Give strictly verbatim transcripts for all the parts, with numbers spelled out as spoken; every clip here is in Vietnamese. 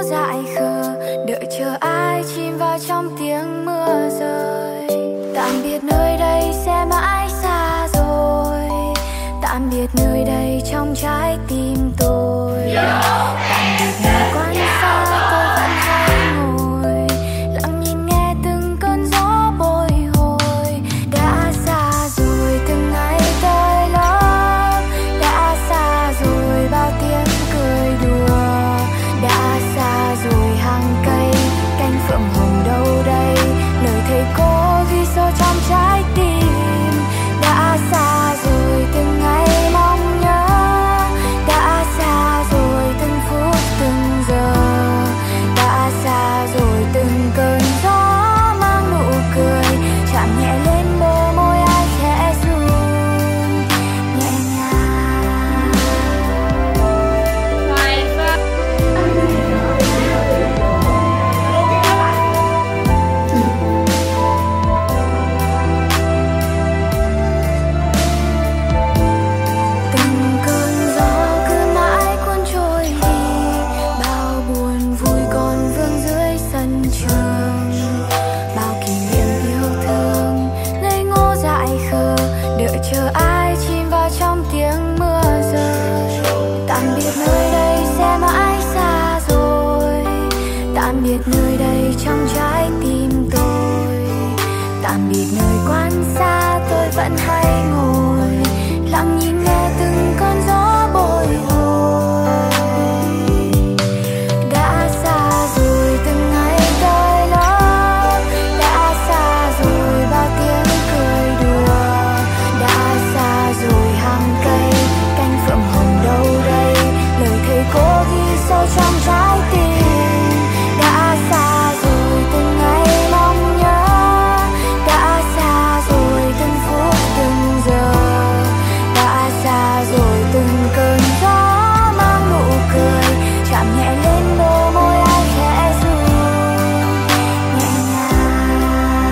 dại khờ, đợi chờ ai chìm vào trong tiếng mưa rơi. Tạm biệt nơi đây sẽ mãi xa rồi, tạm biệt nơi đây trong trái tim tôi. Tạm biệt nơi quán xa tôi vẫn hay ngồi, lặng nhìn nghe từng cơn gió bồi hồi. Đã xa rồi từng ngày tôi lớn, đã xa rồi bao tiếng cười đùa, đã xa rồi hàng cây cánh phượng hồng đâu đây, lời thầy cô ghi sâu trong trái tim. Đã xa rồi từng ngày mong nhớ, đã xa rồi từng phút từng giờ, đã xa rồi từng cơn gió mang nụ cười chạm nhẹ lên bờ môi ai khẽ run nhẹ nhàng. Từng cơn gió cứ mãi cuốn trôi đi, bao buồn vui còn vương dưới sân trường, bao kỷ niệm yêu thương ngây ngô dại khờ, đợi chờ ai chìm vào trong tiếng mưa rơi. Tạm biệt nơi đây sẽ mãi xa rồi, tạm biệt nơi đây trong trái tim tôi. Tạm biệt nơi quán xa tôi vẫn hay ngồi, lặng nhìn nghe từng cơn gió bồi hồi. Đã xa rồi từng ngày tôi lớn, đã xa rồi bao tiếng cười đùa, đã xa rồi hàng cây cánh phượng hồng đâu đây, lời thầy cô ghi sâu trong trái tim. Đã xa rồi từng ngày mong nhớ, đã xa rồi từng phút từng giờ, đã xa rồi từng cơn gió mang nụ cười chạm nhẹ lên bờ môi ai khẽ run nhẹ nhàng.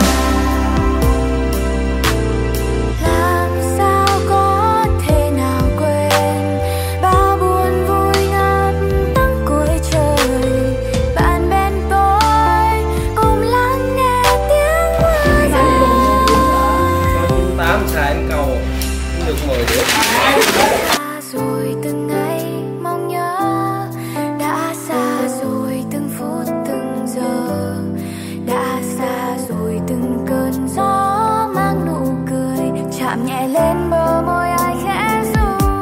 Làm sao có thể nào quên bao buồn vui ngập nắng cuối trời, bạn bên tôi cùng lắng nghe tiếng mưa rơi. tám sai em cầu cũng được mười đứa. Xa rồi từng ngày mong nhớ, đã xa rồi từng phút từng giờ, đã xa rồi từng cơn gió mang nụ cười chạm nhẹ lên bờ môi ai khẽ ru.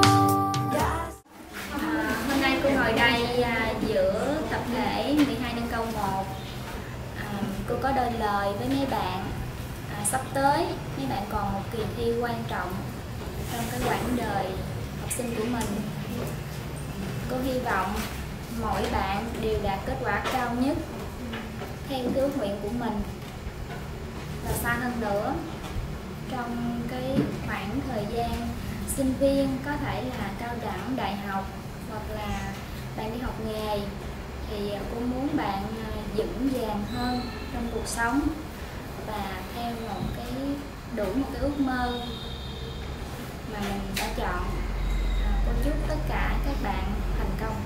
À, hôm nay cô ngồi đây à, giữa tập thể mười hai nâng câu một. À, cô có đôi lời với mấy bạn. À, sắp tới mấy bạn còn một kỳ thi quan trọng trong cái quãng đời học sinh của mình. Cô hy vọng mỗi bạn đều đạt kết quả cao nhất theo cái ước nguyện của mình và xa hơn nữa. Trong cái khoảng thời gian sinh viên, có thể là cao đẳng, đại học hoặc là bạn đi học nghề, thì cô muốn bạn vững vàng hơn trong cuộc sống và theo một cái đủ một cái ước mơ mà mình đã chọn. À, cô chúc tất cả các bạn thành công.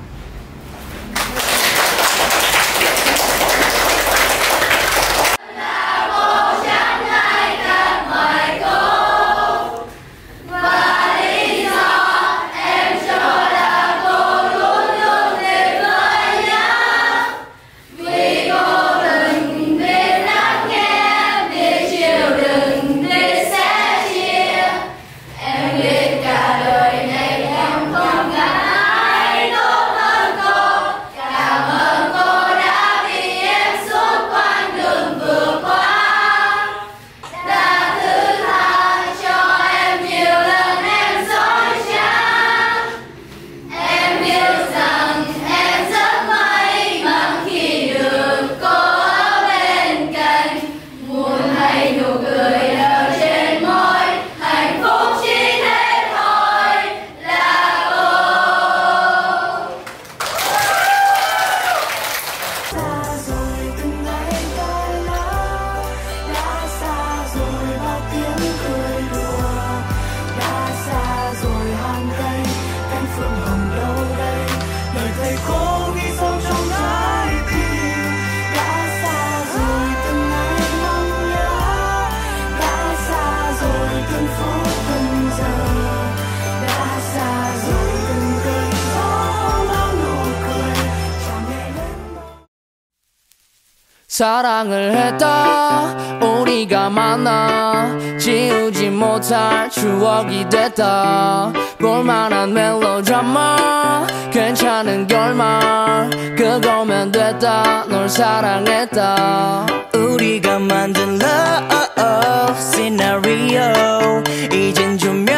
Cả 사랑을 했다 우리가 만나 지우지 못할 추억이 됐다 볼만한 멜로드라마 괜찮은 결말 그거면 됐다 널 사랑했다 우리가 만든 love scenario 이젠 조명이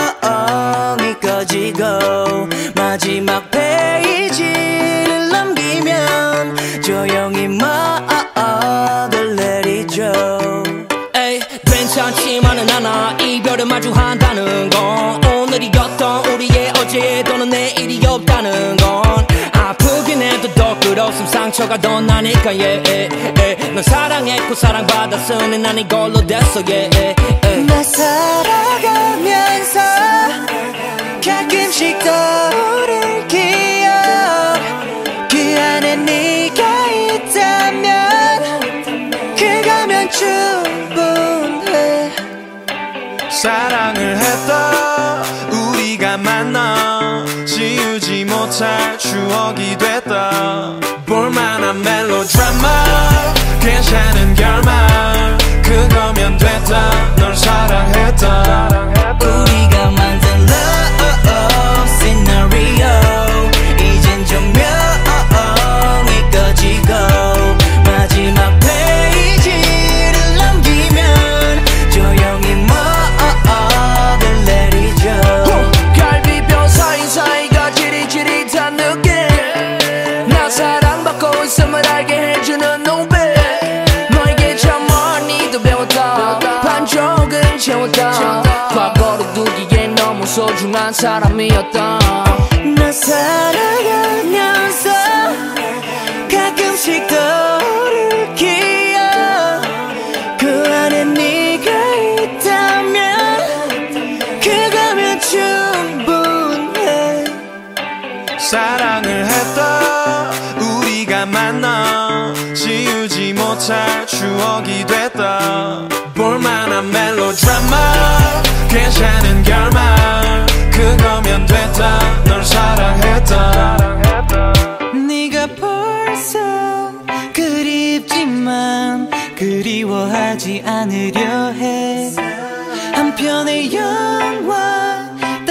꺼지고 마지막 페이지를 넘기면 조용히 막을 내리죠 에이 괜찮지만은 않아 이별을 마주한다는 건 오늘이었던 우리의 어제 또는 내일이 없다는 건 아프긴 해도 더 끌었음 상처가 더 나니까 yeah, yeah, yeah. 널 사랑했고 사랑받았으니 난 이걸로 됐어 yeah, yeah, yeah. 나 살아가면서 가끔씩 떠오를 기억 그 안에 네가 있다면 그거면 충분해 사랑을 했다 우리가 만나 지우지 못할 추억이 됐다 볼만한 멜로드라마 괜찮은 결말 그거면 됐다 널 사랑했다 우리가 만든 love scenario 이젠 조명이 꺼지고 마지막 페이지를 넘기면 조용히 먹을 내리죠 갈비뼈 사이사이가 지릿지릿한 느낌 나 사랑받고 있음을 알게 해주는 눈빛 너에게 참 많이도 배웠다 반쪽은 채웠다 과거로 두기에 너무 소중한 사람이었다 나 살아가면서 가끔씩 떠오를 기억 그 안에 네가 있다면 그거면 충분해 사랑을 했다 우리가 만나 지우지 못할 추억이 됐다 볼만한 멜로드라마 괜찮은 결말 그거면 됐다 널 사랑했다 네가 벌써 그립지만 그리워하지 않으려 해 한편의 영화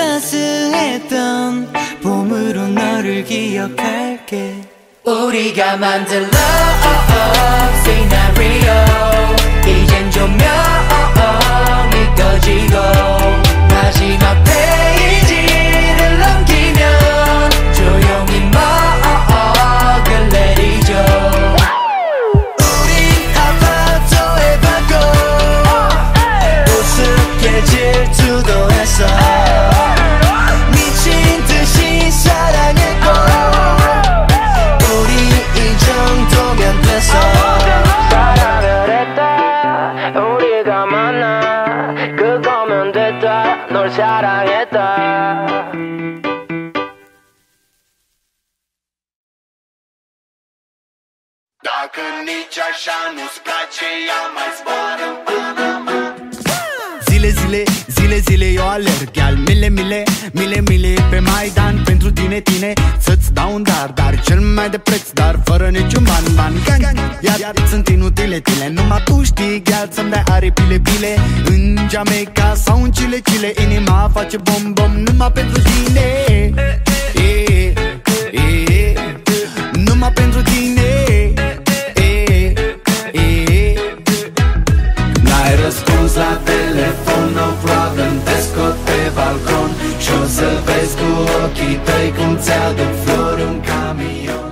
따스했던 봄으로 너를 기억할게 우리가 만든 love scenario 이젠 조명이 꺼지고 마지막 페이지를 넘기면 조용히 먹을 내리죠 우리 아파트의 방콕 우습게 질투도 했어 미친 듯이 사랑했고 우리 이 정도면 됐어 사랑을 했다 우리가 만나 그거면 됐다 널 사랑했다 Zile, zile, zile, zile eu alerg Iar mile, mile, mile, mile pe Maidan Pentru tine, tine, să-ți dau un dar Dar cel mai de preț, dar fără niciun ban, ban, gang Iar, iar sunt inutile, tile Numai tu știi, gheal, să-mi dai aripile, bile În Jamaica sau în Chile, Chile Inima face bom, bom, numai pentru tine e, e, e, numai pentru tine N-ai răspuns la telefon, no problem Te scot pe balcon și-o să vezi cu ochii tăi Cum ți-aduc flori un camion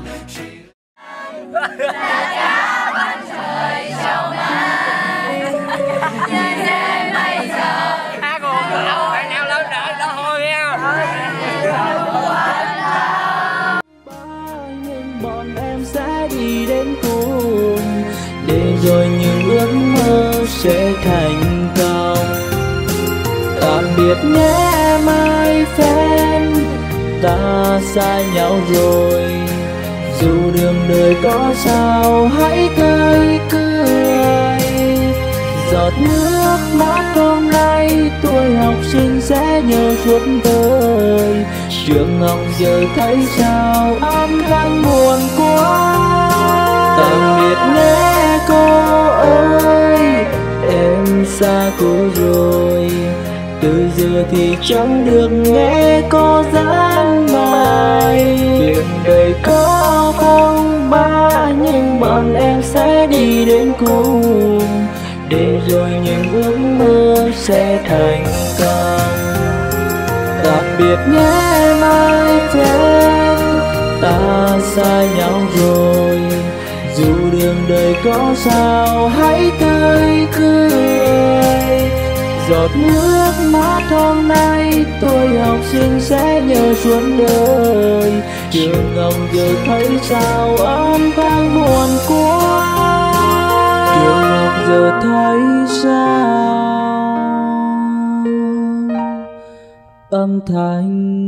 bọn em sẽ đi đến cùng để rồi những ước mơ sẽ thành công tạm biệt nhé my friend ta xa nhau rồi dù đường đời có sao hãy tươi cười giọt nước mắt hôm nay tuổi học sinh sẽ nhớ suốt đời trường học giờ thấy sao âm thanh buồn quá tạm biệt nhé cô ơi, em xa cô rồi, từ giờ thì chẳng được nghe cô giảng bài. Chuyện đời có phong ba nhưng bọn em sẽ đi đến cùng, để rồi những ước mơ sẽ thành công. Tạm biệt nhé my friend, ta xa nhau rồi, dù đường đời có sao hãy tươi cười. Giọt nước mắt hôm nay tôi học sinh sẽ nhớ suốt đời, trường Ngọc giờ thấy sao âm vang buồn quá. Trường Ngọc giờ thấy sao âm thanh